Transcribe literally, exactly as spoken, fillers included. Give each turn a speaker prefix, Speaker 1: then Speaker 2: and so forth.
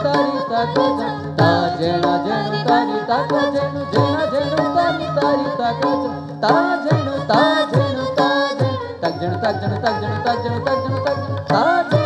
Speaker 1: तारी तक ता जेणु जेणु तारी तक जेणु जेणु जेणु तारी तारी तक ता जेणु ता जेणु ता जेणु तक जेणु तक जेणु तक जेणु तक जेणु तक जेणु तक जेणु ता